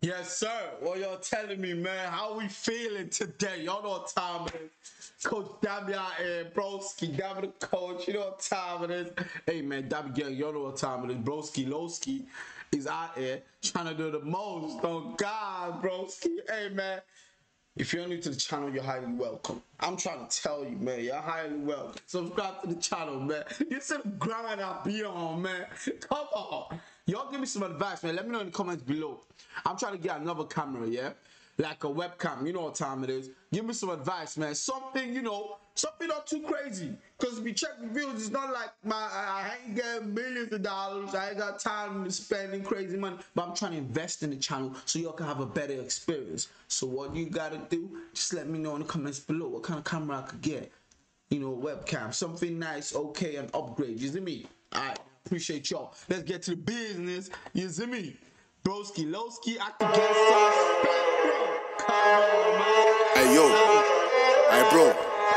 Yes, sir. What y'all telling me, man? How we feeling today? Y'all know what time it is. Coach Dami out here, broski. Dami the coach. You know what time it is. Hey, man, Dami gang, y'all know what time it is. Broski, Loski is out here trying to do the most on Gaaaad, broski. Hey, man. If you're new to the channel, you're highly welcome. I'm trying to tell you, man, you're highly welcome. Subscribe to the channel, man. You see the grind I be on, man. Come on. Y'all give me some advice, man. Let me know in the comments below. I'm trying to get another camera, yeah? Like a webcam. You know what time it is. Give me some advice, man. Something, you know, something not too crazy. Because if you check the views, it's not like I ain't getting millions of dollars. I ain't got time spending crazy money. But I'm trying to invest in the channel so y'all can have a better experience. So what you got to do, just let me know in the comments below what kind of camera I could get. You know, webcam. Something nice, okay, and upgrade. You see me? Alright, appreciate y'all. Let's get to the business. You see me? Broski, Loski, I can get suspect, bro. Come on, man. Hey, yo. Hey, bro.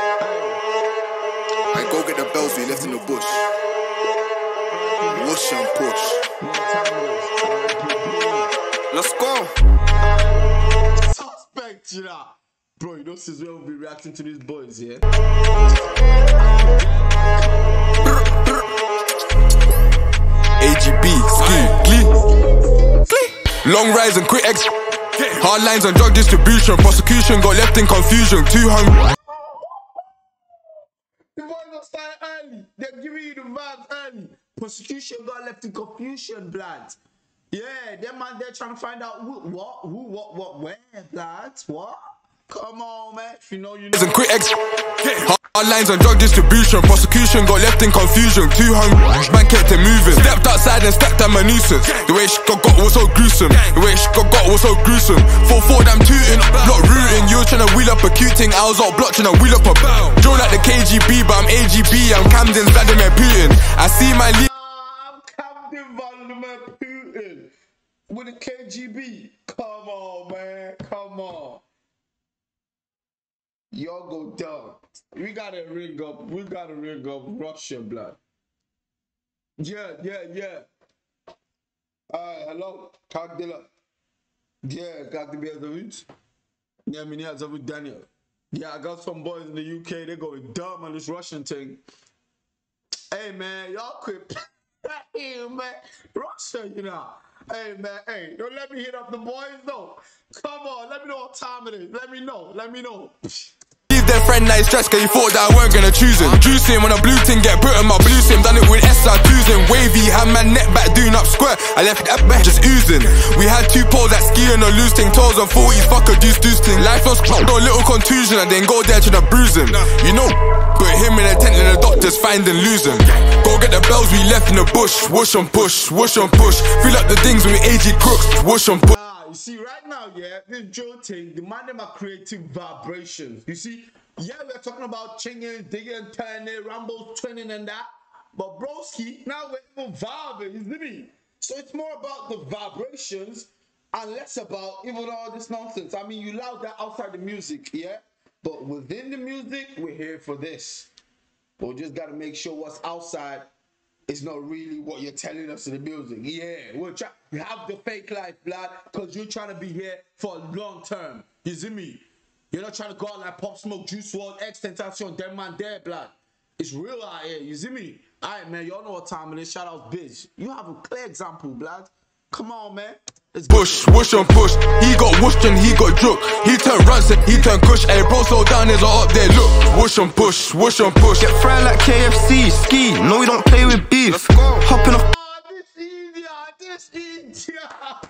Hey, go get the bells we left in the bush. Woosh and push. Let's go. Suspect, you know. Bro, you know since we'll be reacting to these boys, yeah? AGB, ski, glee. Long rise and quick X. Hard lines and drug distribution. Prosecution got left in confusion. Too hungry. The boys don't start early. They're giving you the vibes early. Prosecution got left in confusion, blood. Yeah, them man there trying to find out who, what, where, blood. What? Come on, man. If you know, you know. And quick X. Hard lines and drug distribution. Prosecution got left in confusion. Too hungry. Man kept it moving. Stepped outside and stacked them a nuisance. The way she got was so gruesome. The way she got was so gruesome. 4-4 damn tooting. Not rooting. You were trying to wheel up a cute thing. I was out block trying to wheel up a bow. Draw like the KGB, but I'm AGB. I'm Camden's Vladimir Putin. I see my lead. I'm Camden Vladimir Putin. With the KGB. Come on, man. Come on. Y'all go down. We gotta ring up. We gotta ring up Russia, blood. Yeah. Hello, Kagdila. Yeah, Kagdila Zavit. Yeah, Minia Zavit Daniel. Yeah, I got some boys in the UK. They going dumb on this Russian thing. Hey man, y'all quit. Hey man, Russia, you know. Hey man, hey, don't let me hit up the boys though. Come on, let me know what time it is. Let me know. Leave their friend that is stressed cause he thought that I weren't gonna choose him. Juice him when a blue thing get put in my blue sim. Done it with SR2s and wavy, had my neck back doing up square. I left that back just oozing. We had two poles that ski and a loose thing. Toes on 40s, fuck a deuce thing. Life lost got a little contusion and then go there to the bruising. You know, put him in a tent and the doctors find and lose him. Go get the bells we left in the bush. Whoosh and push, whoosh and push. Fill up the things with AG crooks. Whoosh and push. You see, right now, yeah, this Joe thing, the man them are creating vibrations. You see, yeah, we're talking about chinging, digging, turning, Rambo's twinning and that. But broski, now we're even vibing, you see me? So it's more about the vibrations and less about even all this nonsense. I mean, you loud that outside the music, yeah? But within the music, we're here for this. We just got to make sure what's outside is not really what you're telling us in the music. Yeah, we're trying to have the fake life, blood, because you're trying to be here for a long term. You see me? You're not trying to go out like Pop Smoke, Juice WRLD, X-Tentacion, them man there, blood. It's real out here, you see me? Alright, man, y'all know what time it is. Shout out, bitch. You have a clear example, blood. Come on, man. Push, whoosh and push. He got whooshed and he got drook. He turned runs and he turned kush. Hey bro, slow down, there's a up there, look. Whoosh and push, whoosh and push. Get fried like KFC, ski. No, we don't play with beef. Hopping off. This India.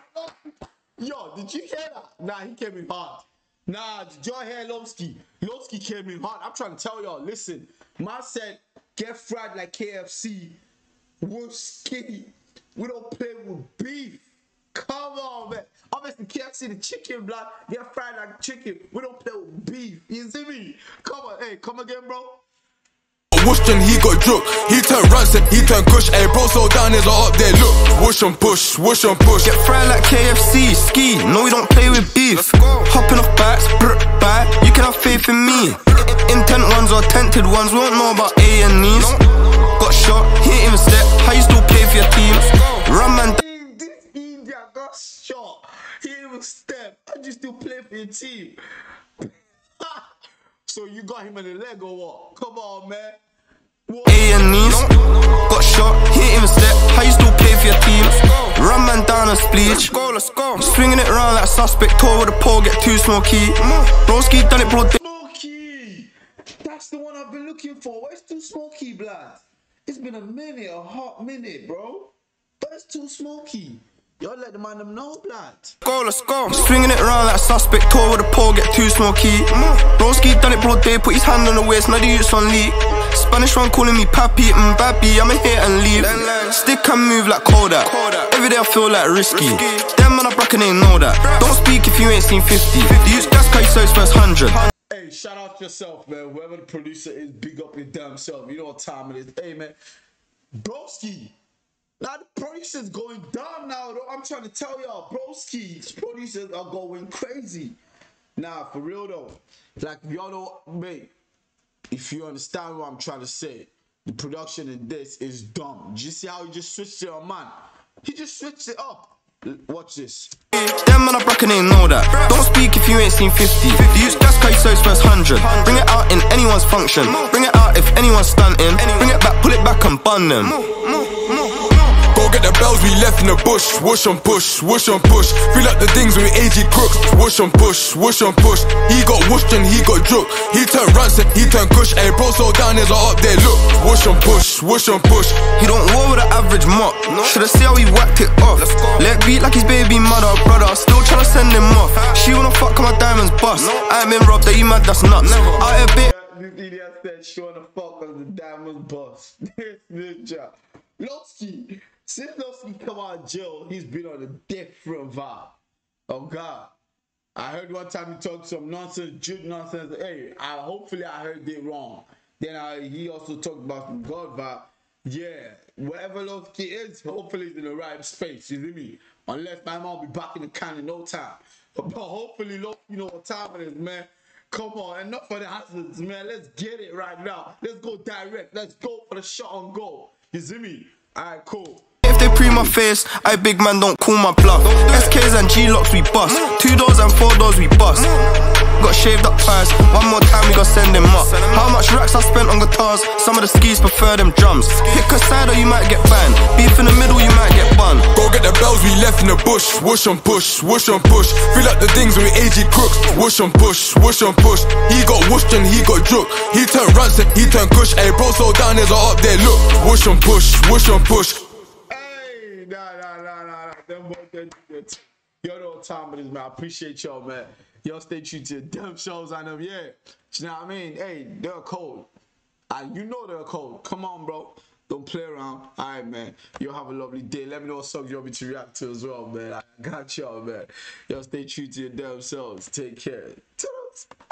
Yo, did you hear that? Nah, he came in hard. Nah, did y'all hear Loski? Loski came in hard. I'm trying to tell y'all, listen. Man said, get fried like KFC. We're skinny. We don't play with beef. Come on, man. Obviously, KFC, the chicken, blood, get fried like chicken. We don't play with beef. You see me? Come on, hey, come again, bro. Whooshed and he got drook. He turned runs and he turned kush. Hey bro, slow down, there's a up there, look. Whoosh and push, whoosh and push. Get fried like KFC, ski. No, we don't play with beef. Hopping off backs, bye. You can have faith in me. Intent ones or tented ones, we don't know about A&Es. Got shot, he ain't even step. How you still play for your team? Run man. This India got shot. He even still step? How'd you still play for your team? So you got him in the leg or what? Come on, man. A&Es, got shot, he ain't even step. How you still play for your team? Run man down a spleech. Let's go. Swinging it around like a suspect. Tour with a pole, get too smoky. Broski done it, bro. Smoky! That's the one I've been looking for. Where's Too Smoky, blood? It's been a minute, a hot minute, bro. Where's Too Smoky? Y'all let the man them know, blood. Let's go. Swinging it around like a suspect. Tour with a pole, get too smoky. Broski done it, broad day. Put his hand on the waist, now the youth's on leak. Spanish one calling me papi, baby, I'ma hit and leave. Stick and move like Kodak. Every day I feel like risky. Them man I bracken ain't know that. Don't speak if you ain't seen 50. The youth's gas car, you saw his first 100. Hey, shout out to yourself, man. Whoever the producer is, big up your damn self. You know what time it is. Hey, man. Broski. Now the producers going down now, though. I'm trying to tell y'all, Broski's producers are going crazy. Nah, for real though. Like y'all know, mate. If you understand what I'm trying to say, the production in this is dumb. Did you see how he just switched it on, man? He just switched it up. Watch this. Them man I bracken ain't know that. Don't speak if you ain't seen 50. The youth's gas car, you saw his first 100. Bring it out in anyone's function. Bring it out if anyone's stunting. Bring it back, pull it back and bun them. Go get the bells, we left in the bush. Woosh on push, woosh on push. Feel like the things with AG crooks. Woosh on push, woosh on push. He got whooshed and he got drook. He turned ransom, he turned kush. Ayy bro, so down there's a up there, look. Woosh on push, woosh on push. He don't war with an average mop. Shoulda see how he whacked it off. Let beat like his baby mother, brother. Still tryna send him off. She wanna fuck on my diamonds bust. I ain't been robbed, that you mad, that's nuts. Out a bit. This idiot said she wanna fuck on the diamond boss. This ninja. Loski. Since Loski come out of jail, he's been on a different vibe. Oh God. I heard one time he talked some nonsense, jude nonsense. Hey, hopefully I heard it wrong. Then he also talked about some God vibe. Yeah, wherever Loski is, hopefully he's in the right space. You see me? Unless my mom be back in the can in no time. But hopefully Loski, you know what time it is, man. Come on, enough of the hazards, man. Let's get it right now. Let's go direct. Let's go for the shot on goal. You see me? Alright, cool. If they pre my face, I big man don't call my bluff. SKs and G-locks we bust. 2 doors and 4 doors we bust. Got shaved up fast, one more time we got send him up. How much racks I spent on guitars? Some of the skis prefer them drums. Pick a side or you might get banned. Beef in the middle you might get bun. Go get the bells, we left in the bush. Woosh on push, woosh on push. Feel like the things with AG crooks. Woosh on push, woosh on push. He got whooshed and he got drook. He turned ransom, he turned kush. Ayy bro, so down there's a up there, look. Woosh on push, woosh on push. Nah. Them boys don't do that. Y'all know what time it is, man. I appreciate y'all, man. Y'all stay true to your damn shows on them, yeah. You know what I mean? Hey, they're cold. You know they're cold. Come on, bro. Don't play around. All right, man. Y'all have a lovely day. Let me know what songs you want me to react to as well, man. I got y'all, man. Y'all stay true to your damn selves. Take care. Toodles.